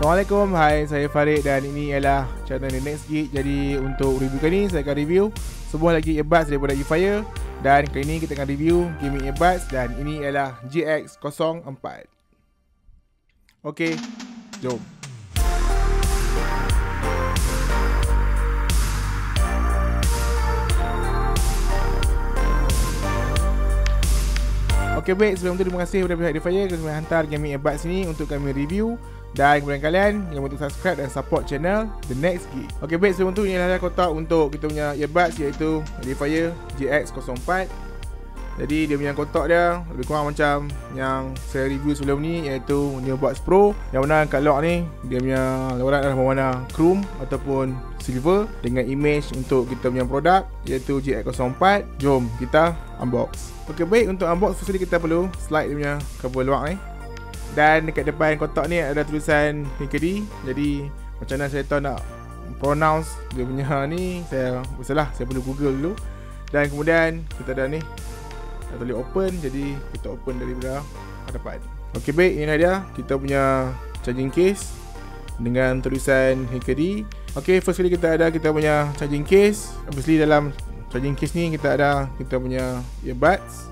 Assalamualaikum, hai, saya Farid dan ini ialah channel The Next Geek. Jadi untuk review kali ni saya akan review sebuah lagi earbuds daripada eFire. Dan kali ni kita akan review gaming earbuds dan ini ialah GX04. Okey, jom. Okey baik, sebelum tu terima kasih kepada pihak eFire kerana hantar gaming earbuds ni untuk kami review. Dan kepada kalian yang untuk subscribe dan support channel The Next Geek. Okey baik, sebelum tu ini adalah kotak untuk kita punya earbuds iaitu eFire GX04. Jadi dia punya kotak dia lebih kurang macam yang saya review sebelum ni, iaitu Neobuds Pro, yang mana kat lock ni dia punya lorak adalah berwarna chrome ataupun silver dengan image untuk kita punya produk iaitu GX04. Jom kita unbox. Okey baik, untuk unbox first kita perlu slide dia punya cover luar ni. Dan dekat depan kotak ni ada tulisan HKD. Jadi macam mana saya tahu nak pronounce dia punya ni, saya perlu Google dulu. Dan kemudian kita ada ni, kita boleh open. Jadi kita open daripada hadapan. Okey baik, ini dia kita punya charging case dengan tulisan HKD. Okey, first kali kita punya charging case. Obviously dalam charging case ni kita ada kita punya earbuds.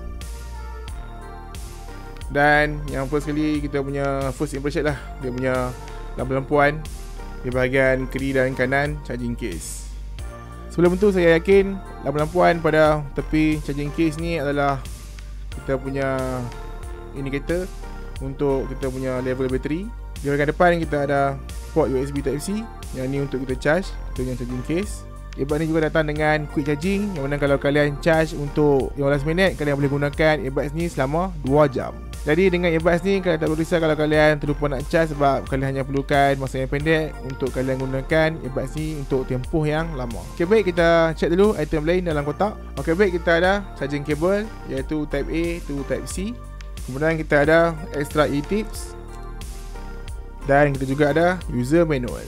Dan yang first kali kita punya first impression lah, dia punya lampu-lampuan di bahagian kiri dan kanan charging case. Sebelum tu saya yakin lampu-lampuan pada tepi charging case ni adalah kita punya indicator untuk kita punya level bateri. Di bahagian depan kita ada port USB Type-C, yang ni untuk kita charge kita punya charging case. Earbud ni juga datang dengan quick charging, yang mana kalau kalian charge untuk 15 minit, kalian boleh gunakan earbuds ni selama 2 jam. Jadi dengan earbuds ni kalian tak perlu risau kalau kalian terlupa nak charge, sebab kalian hanya perlukan masa yang pendek untuk kalian gunakan earbuds ni untuk tempoh yang lama. Okey baik, kita check dulu item lain dalam kotak. Okey baik, kita ada charging cable iaitu Type A to Type C. Kemudian kita ada extra e-tips. Dan kita juga ada user manual.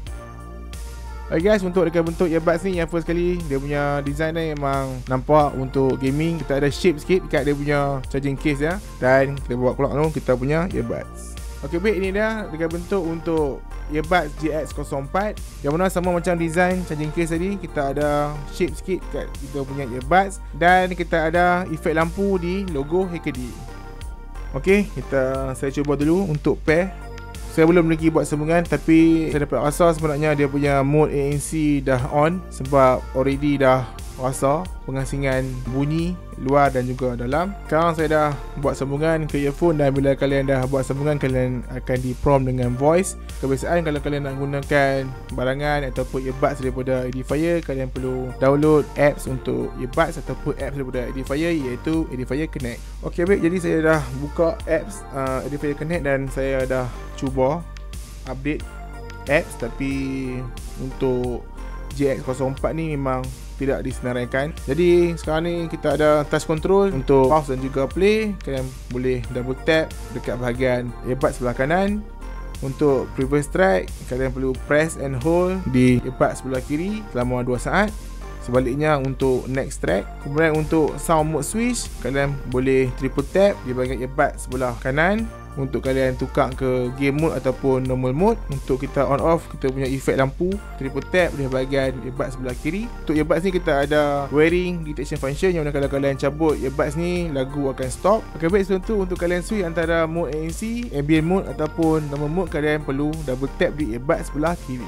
Okay guys, untuk dekat bentuk earbuds ni, yang first kali dia punya design ni memang nampak untuk gaming. Kita ada shape sikit dekat dia punya charging case ya. Dan kita bawa keluar dulu kita punya earbuds. Okey baik, ini dia dekat bentuk untuk earbuds GX04, yang mana sama macam design charging case tadi. Kita ada shape sikit dekat kita punya earbuds. Dan kita ada efek lampu di logo HKD. Okey, saya cuba dulu untuk pair. Saya belum lagi buat sambungan, tapi saya dapat rasa sebenarnya dia punya mode ANC dah on, sebab already dah rasa pengasingan bunyi luar dan juga dalam. Sekarang saya dah buat sambungan ke earphone, dan bila kalian dah buat sambungan, kalian akan di prompt dengan voice. Kebiasaan kalau kalian nak gunakan barangan ataupun earbuds daripada eFire, kalian perlu download apps untuk earbuds ataupun apps daripada eFire, iaitu eFire Connect. Okey baik, jadi saya dah buka apps eFire Connect dan saya dah cuba update apps, tapi untuk GX04 ni memang tidak disenaraikan. Jadi sekarang ni kita ada touch control untuk pause dan juga play. Kalian boleh double tap dekat bahagian earbuds sebelah kanan. Untuk previous track, kalian perlu press and hold di earbuds sebelah kiri selama 2 saat. Sebaliknya untuk next track. Kemudian untuk sound mode switch, kalian boleh triple tap di bahagian earbuds sebelah kanan untuk kalian tukar ke game mode ataupun normal mode. Untuk kita on off, kita punya efek lampu triple tap di bahagian earbuds sebelah kiri. Untuk earbuds ni kita ada wearing detection function, yang mana kalau kalian cabut earbuds ni, lagu akan stop. Okay baik, sebelum tu untuk kalian switch antara mode ANC, ambient mode ataupun normal mode, kalian perlu double tap di earbuds sebelah kiri.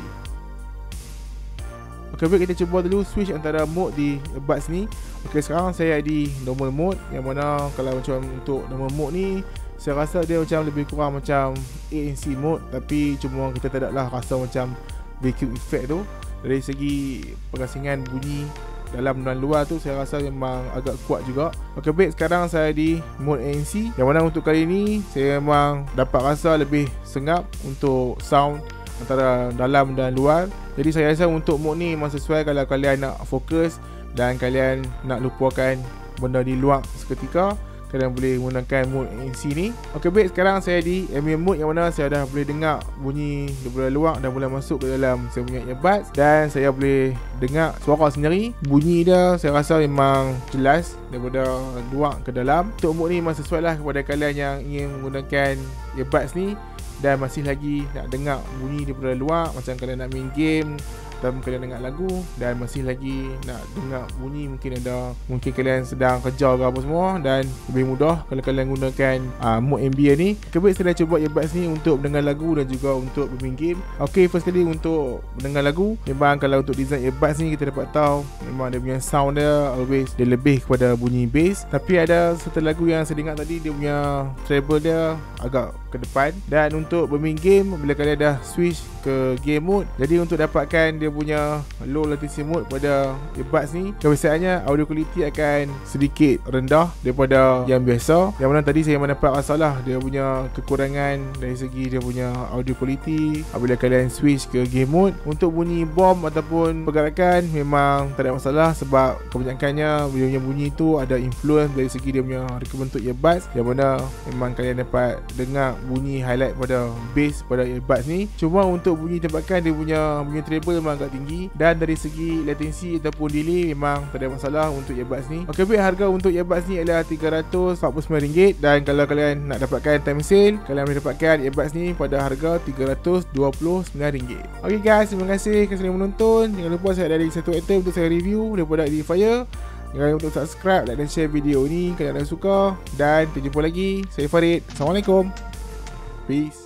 Okay baik, kita cuba dulu switch antara mode di earbuds ni. Okay, sekarang saya di normal mode, yang mana kalau macam untuk normal mode ni, saya rasa dia macam lebih kurang macam ANC mode, tapi cuma kita tak adalah rasa macam vacuum effect tu. Dari segi pengasingan bunyi dalam dan luar tu, saya rasa memang agak kuat juga. Okey baik, sekarang saya di mode ANC, yang mana untuk kali ni saya memang dapat rasa lebih sengap untuk sound antara dalam dan luar. Jadi saya rasa untuk mode ni memang sesuai kalau kalian nak fokus dan kalian nak lupakan benda di luar seketika, kalian boleh menggunakan mode ANC ni. Okey baik, sekarang saya di ambient mode, yang mana saya dah boleh dengar bunyi daripada luar dan boleh masuk ke dalam saya punya earbuds, dan saya boleh dengar suara sendiri. Bunyi dia saya rasa memang jelas daripada luar ke dalam. Untuk mode ni memang sesuai lah kepada kalian yang ingin menggunakan earbuds ni dan masih lagi nak dengar bunyi daripada luar, macam kalian nak main game dan kalian dengar lagu, dan masih lagi nak dengar bunyi, mungkin kalian sedang kerja ke apa semua, dan lebih mudah kalau kalian gunakan mode ambient ni. Baik, saya dah cuba earbuds ni untuk mendengar lagu dan juga untuk bermain game. Ok, first kali untuk mendengar lagu, memang kalau untuk design earbuds ni kita dapat tahu memang dia punya sound dia always dia lebih kepada bunyi bass, tapi ada satu lagu yang saya dengar tadi, dia punya treble dia agak ke depan. Dan untuk bermain game, bila kalian dah switch ke game mode, jadi untuk dapatkan dia punya low latency mode pada earbuds ni, kebiasaannya audio quality akan sedikit rendah daripada yang biasa, yang mana tadi saya mendapat masalah dia punya kekurangan dari segi dia punya audio quality apabila kalian switch ke game mode. Untuk bunyi bom ataupun pergerakan memang tak ada masalah, sebab kebanyakannya dia punya bunyi tu ada influence dari segi dia punya reka bentuk earbuds, yang mana memang kalian dapat dengar bunyi highlight pada bass pada earbuds ni. Cuma untuk bunyi tembakan, dia punya treble memang agak tinggi, dan dari segi latency ataupun delay memang tak ada masalah untuk earbuds ni. Ok, baik, harga untuk earbuds ni adalah RM349, dan kalau kalian nak dapatkan time sale, kalian boleh dapatkan earbuds ni pada harga RM329. Ok guys, terima kasih kerana menonton. Jangan lupa saya ada lagi satu item untuk saya review daripada Edifier. Jangan lupa untuk subscribe, like dan share video ni kalau anda suka, dan kita jumpa lagi. Saya Farid. Assalamualaikum. Peace.